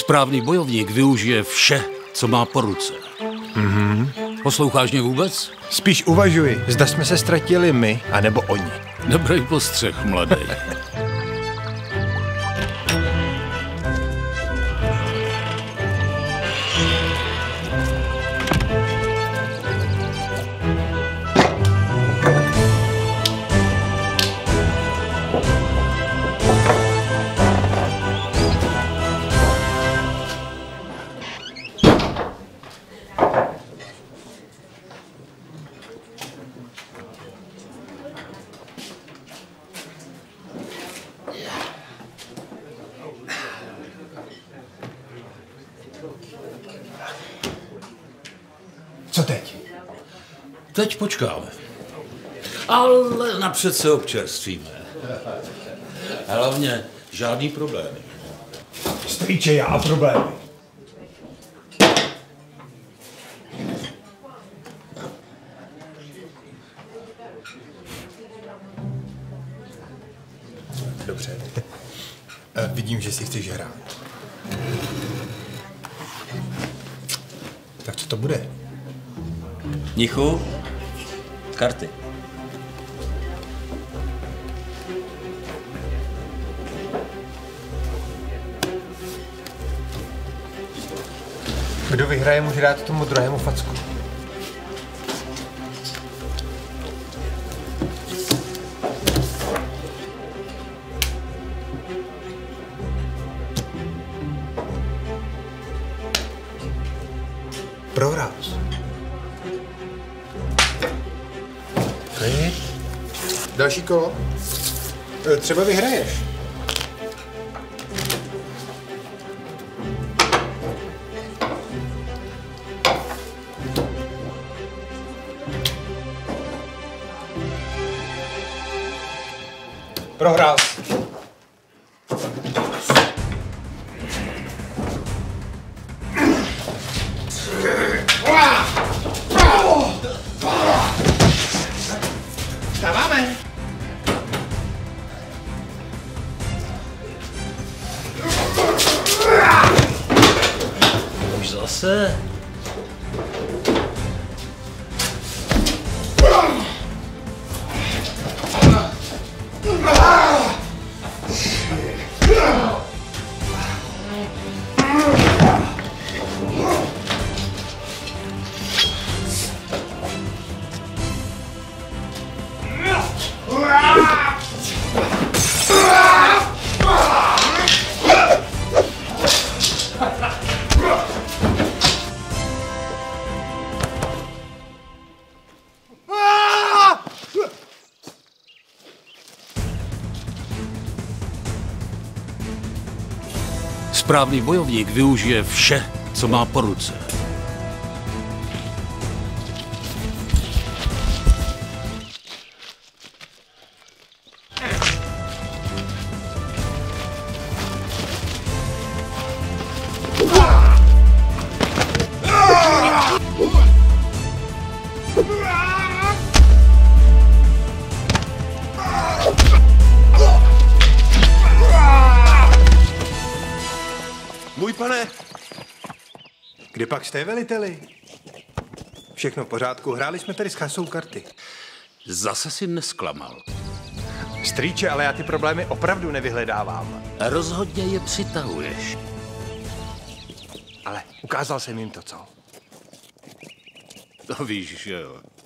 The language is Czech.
Správný bojovník využije vše, co má po ruce. Posloucháš mě vůbec? Spíš uvažuji, zda jsme se ztratili my, anebo oni. Dobrý postřeh, mladý. Co teď? Teď počkáme. Ale napřed se občerstvíme. Hlavně žádný problémy. Strýče, já a problémy. Dobře. Vidím, že si chceš hrát. Tak co to bude? Mnichu, karty. Kdo vyhraje, může dát tomu druhému facku. Prohrál jsi. Další kolo. Třeba vyhraješ. Prohrál. Vstáváme. Už zase? Správný bojovník využije vše, co má po ruce. Můj pane! Kde pak jste, veliteli? Všechno v pořádku, hráli jsme tady s chasou karty. Zase si nesklamal. Strýče, ale já ty problémy opravdu nevyhledávám. Rozhodně je přitahuješ. Ale ukázal jsem jim to, co? To víš, že jo.